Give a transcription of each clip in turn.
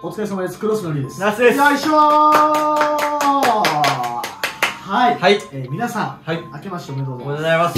お疲れ様です。クロスのりです。 ナスです。 よいしょー。はい。 はい。 皆さん、 はい。 明けましておめでとうございます。 おめでとうございます。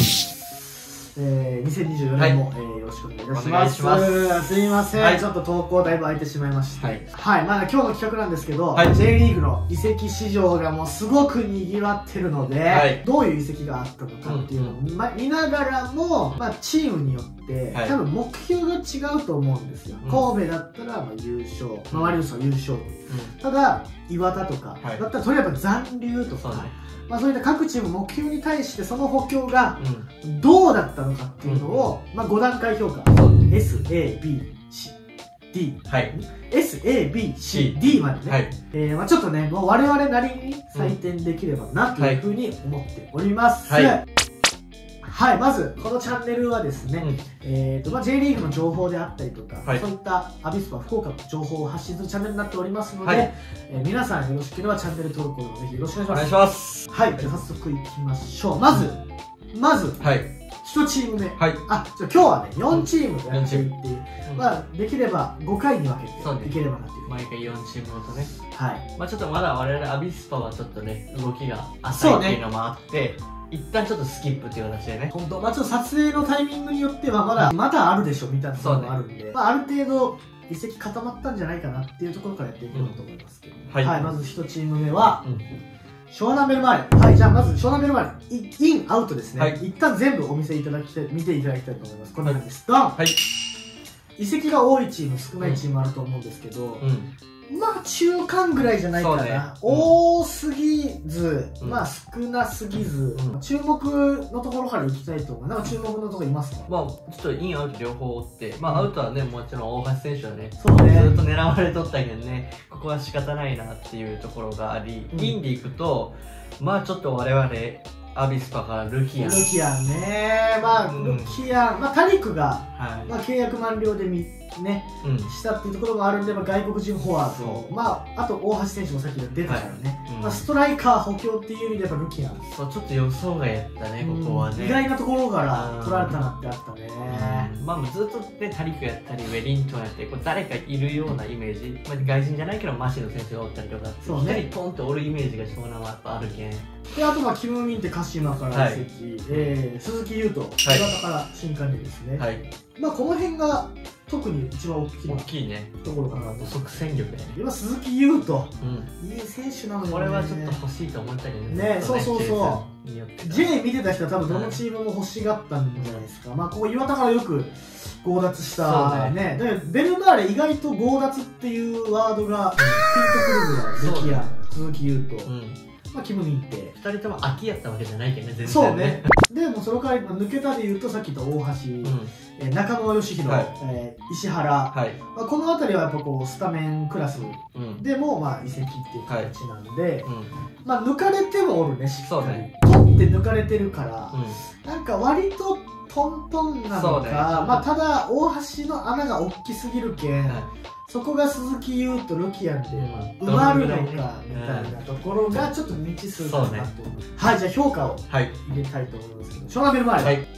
2024年も、よろしくお願いいたします。すみません、はい、ちょっと投稿だいぶ空いてしまいまして。はい。はい。まあ今日の企画なんですけど、はい、J リーグの移籍市場がもうすごく賑わってるので、はい、どういう移籍があったのかっていうのを、見ながらも、まあチームによって、はい、多分目標が違うと思うんですよ。神戸だったらまあ優勝、マリノスは優勝。ただ、岩田とか、だったらとりあえず残留とか、まあそういった各チーム目標に対してその補強がどうだったのかっていうのを、まあ5段階評価、S、A、B、C、D、S、A、B、C、D までね、まあちょっとね、もう我々なりに採点できればなというふうに思っております。はい、まず、このチャンネルはですね、まあ J リーグの情報であったりとか、そういったアビスパ福岡の情報を発信するチャンネルになっておりますので、皆さんよろしければチャンネル登録をぜひよろしくお願いします。はい、じゃあ早速いきましょう。まず、1チーム目。今日はね、4チームやっていって、まあ、できれば5回に分けていければなっていう。 毎回4チームごとね。 はい。 まあちょっとまだ我々アビスパはちょっとね、動きが浅いっていうのもあって、一旦ちょっとスキップっていう形でね。 本当、まあちょっと撮影のタイミングによってはまだあるでしょみたいなところもあるんで、まあある程度移籍固まったんじゃないかなっていうところからやっていこうと思いますけど。はい、まず1チーム目は、湘南ベルマーレ。はい、じゃあまず湘南ベルマーレ、イン、アウトですね。一旦全部見ていただきたいと思います。こんな感じです。ドン！移籍が多いチーム、少ないチームあると思うんですけど、まあ中間ぐらいじゃないかな。多すぎず、まあ少なすぎず、注目のところからいきたいと思う。なんか注目のところいますか？ まあちょっとインアウト両方追って、まあアウトはね、もちろん大橋選手はね、ずっと狙われとったけどね、ここは仕方ないなっていうところがあり、インでいくと、まあちょっと我々、アビスパからルキアンね、まあルキアン、まあタリクが、まあ契約満了でしたっていうところもあるんで、まあ、外国人フォワード、まああと大橋選手もさっき出たからね、まあストライカー補強っていう意味でやっぱルキアン、 そうちょっと予想外やったね、ここはね。 意外なところから取られたなってあったね。 まあずっとね、タリクやったりウェリントンやって、こう誰かいるようなイメージ、まあ外人じゃないけどマシの選手がおったりとか、一人トンっておるイメージが湘南はやっぱあるけん。 で、あとまあキム・ミンって鹿島から移籍、鈴木優斗、岩田から新加入ですね。まあこの辺が特に一番大きいところかなと。 即戦力やね。 今鈴木優斗、いい選手なのよね。 これはちょっと欲しいと思ったけどね。そうそうそう。J 見てた人は多分どのチームも欲しがったんじゃないですか。まあここ岩田からよく強奪したね。だからベルマーレ意外と強奪っていうワードがピンとくるぐらい、ルキア、鈴木優斗。まあ、キム・ミンって 2人とも空きやったわけじゃないけどね、全然。 そうね。でもその代わり抜けたでいうとさっき言った大橋、中野義弘、石原、この辺りはやっぱこうスタメンクラスでもまあ移籍っていう形なんで、まあ抜かれてもおるね、しっかり。取って抜かれてるから、なんか割とトントンなのか、まあただ大橋の穴が大きすぎるけん、そこが鈴木優とルキアンで埋まるのかみたいなところがちょっと未知数かなと思う。はい、じゃあ評価を入れたいと思いますけど、湘南ベルマーレ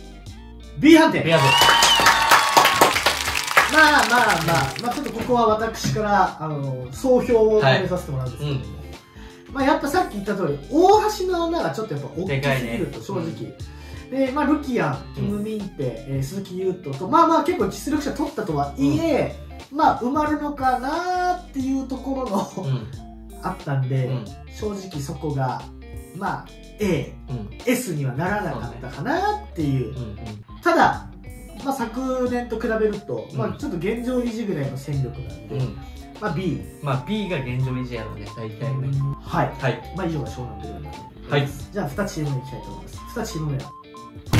B 判定。まあちょっとここは私から総評を決めさせてもらうんですけども、まあやっぱさっき言った通り大橋の穴がちょっとやっぱ大きすぎると正直。で、まあルキアン、キム・ミンテ、鈴木優斗とまあ結構実力者取ったとはいえ、まあ埋まるのかなっていうところのあったんで、正直そこがまあ A、S にはならなかったかなっていう。ただ、まあ昨年と比べると、まあちょっと現状維持ぐらいの戦力なんで、まあ B。 まあ B が現状維持やろうね、大体ね。 はい。まあ以上が湘南ベルマーレです。じゃあ2チーム目いきたいと思います。2チーム目はそこ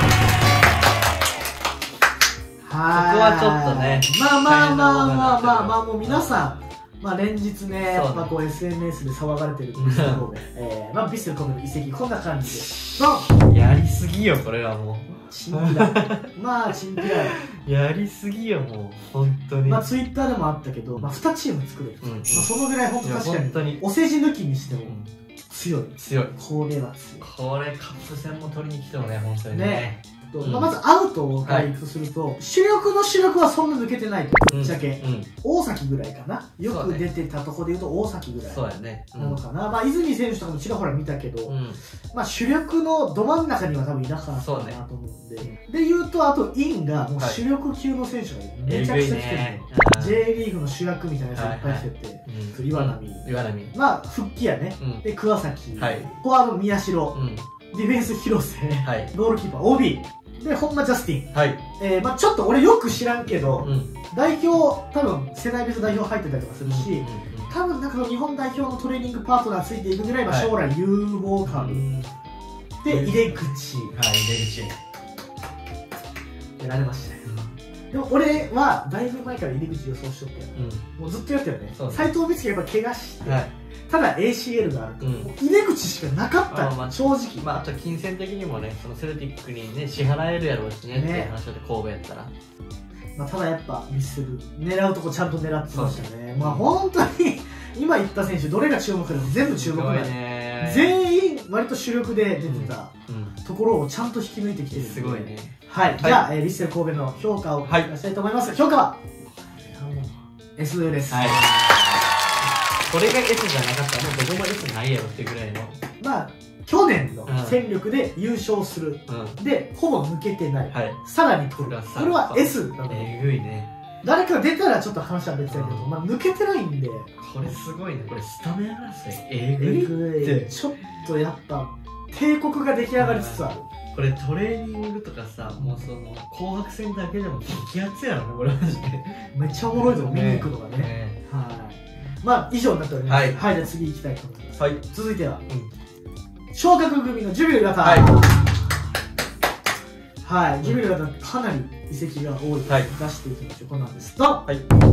はちょっとね。 まあもう皆さん、まあ連日ね、まあこう SNS で騒がれてるビッセル神戸、まあビッセル神戸の移籍こんな感じで。やりすぎよこれはもう。 チンピラ。まあチンピラ。 やりすぎよもう本当に。 まあツイッターでもあったけど、まあ2チーム作れる。まあそのぐらい本当確かにお世辞抜きにしても強い。 強い。 これは強い。 これカップ戦も取りに来てもね本当にね。 くと、まずアウトからいくとすると、主力の主力はそんな抜けてないと、ぶっちゃけ。大崎ぐらいかな。よく出てたとこで言うと大崎ぐらいなのかな。まあ、泉選手とかもちらほら見たけど、まあ、主力のど真ん中には多分いなかったかなと思うんで。で言うと、あと、インがもう主力級の選手がめちゃくちゃ来てる。J リーグの主役みたいなやつがいっぱい来てて、岩波。まあ、復帰やね。で、桑崎。フォワード宮代。ディフェンス広瀬。ゴールキーパー、帯。で、本間ジャスティン。まあちょっと俺よく知らんけど、代表、多分世代別代表入ってたりとかするし、多分なんか日本代表のトレーニングパートナーついていくぐらい、将来有望感。で、入れ口。やられましたね。でも俺はだいぶ前から入り口予想しとったよ。もうずっとやったよね。斎藤美月がやっぱ怪我して、ただ ACL があると、入れ口しかなかった、正直。 まああと金銭的にもね、そのセルティックにね、支払えるやろうしね、っていう話で神戸やったら。 まあただやっぱミスる、狙うとこちゃんと狙ってましたね。まあ本当に、今言った選手、どれが注目かでも全部注目ない。全員割と主力で出てたところをちゃんと引き抜いてきてるんで。 すごいね。 はい、じゃあ、ヴィッセル神戸の評価を出したいと思います。評価は S です。 これが S じゃなかったらもうどこも S ないやろっていうぐらいの。 まあ去年の戦力で優勝する、でほぼ抜けてない、さらに取る、これは S なの。 えぐいね。 誰か出たらちょっと話は別だけど、まあ抜けてないんで、 これすごいね。これスタメン争いえぐい。ちょっとやっぱ帝国が出来上がりつつある。 これトレーニングとかさ、もうその紅白戦だけでも激アツやろね、これマジで。 めっちゃおもろいとこ見に行くのがね。はい。まあ以上になっております。はい、じゃあ次行きたいと思います。続いては昇格組のジュビロ磐田。はい、ジュビロ磐田かなり移籍が多い。出していきましょう。こんなんですと、はい、こ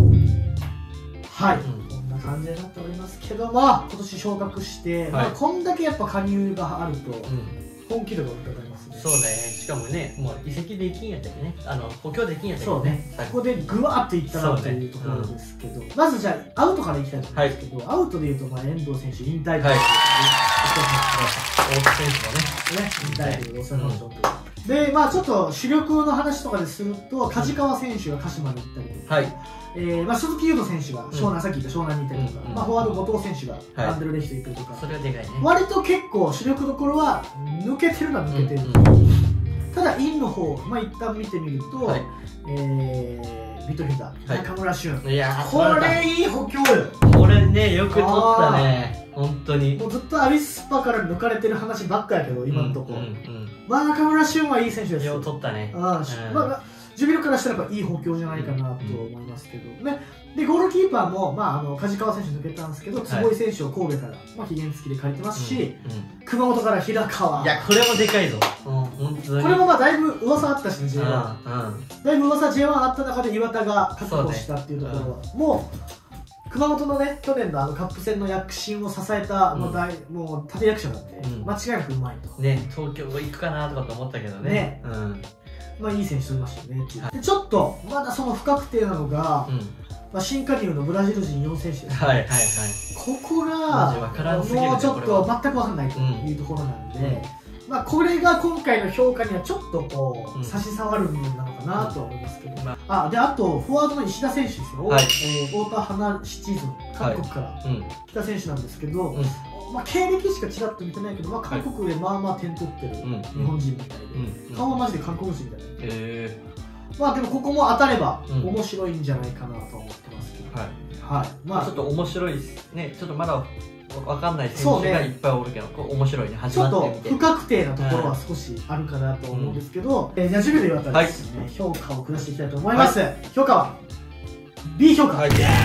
んな感じになっておりますけども、今年昇格して、こんだけやっぱ加入があると本気度が伺いますね。 そうね。しかもね、もう移籍できんやったりね、補強できんやったりね。そうね。ここでグワーっていったなというところですけど、まずじゃあアウトからいきたいと思うんですけど、アウトでいうと遠藤選手引退ということで、 大津選手もね、 引退という大阪の状況で、まあちょっと主力の話とかですると、梶川選手が鹿島に行ったりとか、まあ鈴木優斗選手が湘南、さっき言った湘南に行ったりとか、まあフォワード後藤選手がアンデルレヒト行ったりとか、 それはでかいね。 割と結構主力どころは抜けてるのは抜けてる。ただインの方、まあ一旦見てみると、ミッドフィルダー中村俊、これいい補強よ。 これね、よく取ったね、本当に。 もうずっとアビスパから抜かれてる話ばっかやけど、今のところ。まあ中村俊はいい選手ですよ。 よう取ったね。 まあジュビロからしたらやっぱいい補強じゃないかなと思いますけどね。でゴールキーパーもまあ梶川選手抜けたんですけど、坪井選手を神戸からまあ期限付きで借りてますし、熊本から平川。 いやこれもでかいぞ。 これもまあだいぶ噂あったしね、 J1。だいぶ噂 J1 あった中で岩田が確保したっていうところはもう熊本のね、去年のカップ戦の躍進を支えたもう立役者なんで間違いなくうまいと。 ね、東京行くかなとかと思ったけどね。 まあいい選手取りましたよね。でちょっとまだその不確定なのが、まあ新加入のブラジル人4選手です。ここがもうちょっと全く分かんないというところなんで、まあこれが今回の評価にはちょっとこう差し障る部分なのかなとは思いますけど、であとフォワードの石田選手ですよ。太田花シチーズン、韓国から来た選手なんですけど、まあ経歴しかちらっと見てないけど、まあ韓国でまあまあ点取ってる日本人みたいで、顔はマジで韓国人みたいな。まあでもここも当たれば面白いんじゃないかなと思ってますけど、 まあちょっと面白いですね。ちょっとまだ分かんない選手がいっぱいおるけど、面白いね。始まってみてちょっと不確定なところは少しあるかなと思うんですけど、じゃあジュビロ磐田ですね、評価を下していきたいと思います。評価は B 評価。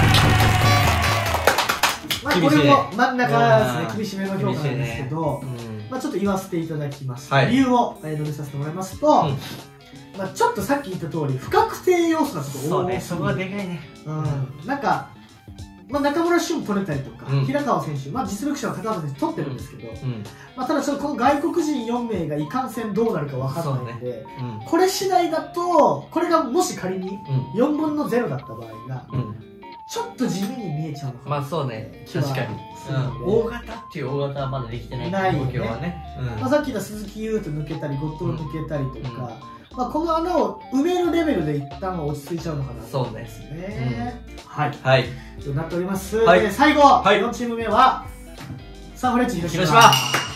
まあこれも真ん中ですね、厳しめの評価なんですけど、まあちょっと言わせていただきます。理由を述べさせてもらいますと、まあちょっとさっき言った通り不確定要素がちょっと多すぎる。そうね、そこがでかいね。なんかまあ中村俊取れたりとか、平川選手、まあ実力者の高畑選手取ってるんですけど、まあただちょっとこの外国人4名がいかんせんどうなるかわからないので、これ次第だと、これがもし仮に4分の0だった場合が、ちょっと地味に見えちゃうのかな。まあそうね、確かに。大型っていう大型はまだできてない状況はね。さっき言った鈴木優斗抜けたり、後藤抜けたりとか、 まあこの穴を埋めるレベルで一旦は落ち着いちゃうのかなそうですね。 はい。 はい。 となっております。 はい、 最後、4チーム目は、サンフレッチェ広島。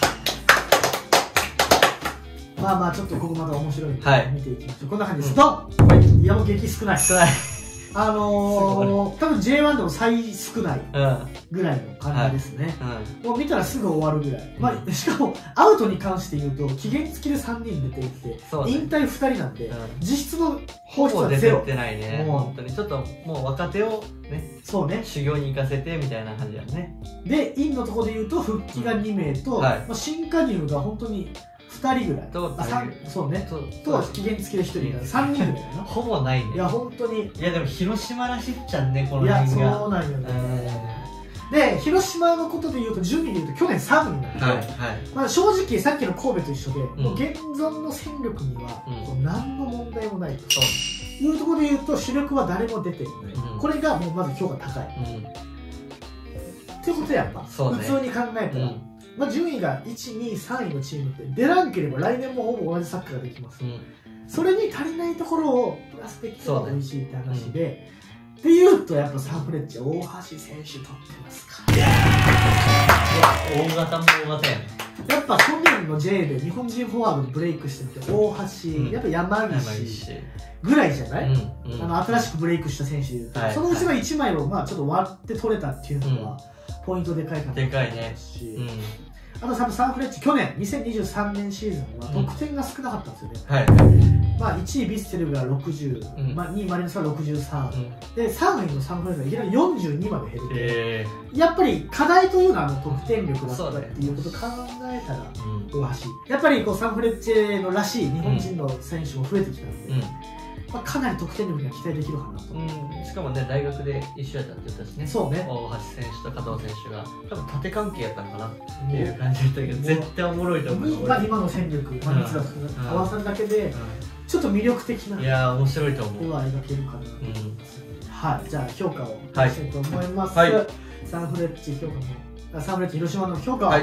まあまあちょっとここまた面白いんで見ていきましょう。こんな感じです。ドン！いやもう激少ない。 少ない。 多分 J1 でも最少ないぐらいの感じですね。もう見たらすぐ終わるぐらい。まあしかもアウトに関して言うと期限付きで3人出ていて、引退2人なんで実質の放出はゼロ。 出てないね。本当にちょっともう若手をね、そうね、修行に行かせてみたいな感じだね。 でインのところで言うと復帰が2名と、新加入が本当に2人ぐらいと、そうね、と期限付きで1人が3人ぐらいな。 ほぼないね。 いや本当に。 いやでも広島らしいっちゃんね、この辺が。 いやそうなんよね。で広島のことで言うと順位で言うと去年3位になって、まあ正直さっきの神戸と一緒で、現存の戦力には何の問題もないというところで言うと主力は誰も出ていない。これがもうまず評価高い。ってことでやっぱ普通に考えたら。まあ順位が1、2、3位のチームって出らんければ来年もほぼ同じサッカーができます。それに足りないところをプラスできたら美味しいって話で、っていうとやっぱサンフレッチェ大橋選手取ってますから。 大型も大型やね。 やっぱ去年の J で日本人フォワードでブレイクしてて大橋、やっぱ山岸ぐらいじゃない？新しくブレイクした選手でいうと、そのうちの1枚をまあちょっと割って取れたっていうのはポイントでかいかなと思いますし、あとサンフレッチェ去年2023年シーズンは得点が少なかったんですよね。まあ1位ビッセルが60、まあ2位マリノスが63、で3位のサンフレッチェがいきなり42まで減るて、やっぱり課題というのは得点力だったっていうことを考えたら大橋、やっぱりこうサンフレッチェのらしい日本人の選手も増えてきたので、まあかなり得点力が期待できるかなと。 しかもね大学で一緒やったって言ったしね。そうね。大橋選手と加藤選手が多分縦関係やったのかなっていう感じだったけど、絶対おもろいと思う。 今の戦力、まあ3つが合わさるだけで。ちょっと魅力的な、 いや面白いと思う。 絵は描けるかなと思います。はい、じゃあ評価をしたいと思います。サンフレッチェ評価のサンフレッチェ広島の評価は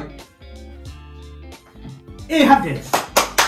A 判定です。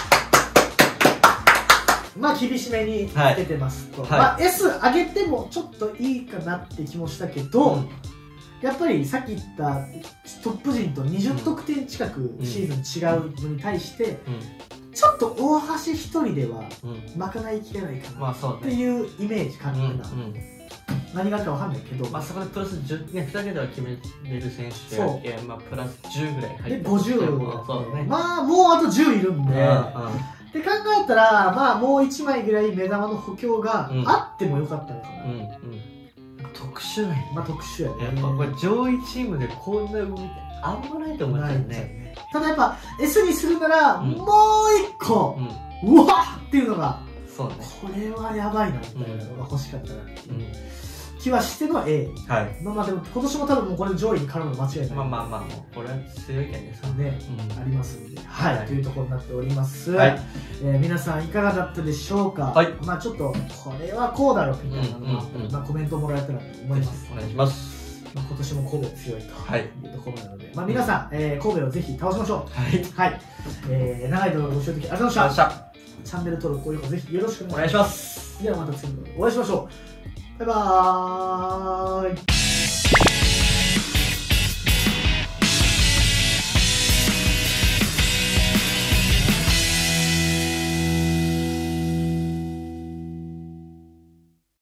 まあ厳しめにつけてますと、まあ S 上げてもちょっといいかなって気もしたけど、やっぱりさっき言ったトップ陣と20得点近くシーズン違うのに対してちょっと大橋一人では賄いきれないかなっていうイメージ感じるな。何があるかわかんないけど、 まあそこでプラス10ね、2桁は決めれる選手で、まあプラス10ぐらい入ってで50、まあもうあと10いるんで、って考えたらまあもう1枚ぐらい目玉の補強があってもよかったのかな。 特殊なんや。 まあ特殊やね。 やっぱこれ上位チームでこんな動きあんまないと思っちゃうね。 ただやっぱ S にするならもう1個うわっっていうのがこれはやばいなみたいなのが欲しかったなっていう気はしての A。まあでも今年も多分もうこれ上位に絡むの間違いない。 まあもうこれは強いけんねありますんで、はいというところになっております。皆さんいかがだったでしょうか。まあちょっとこれはこうだろうみたいなのがまあコメントもらえたらと思います。 お願いします。 今年も神戸強いというところなので、まあ皆さん神戸をぜひ倒しましょう。はい。長い動画ご視聴いただきありがとうございました。チャンネル登録、高評価ぜひよろしくお願いします。ではまた次の動画でお会いしましょう。バイバーイ。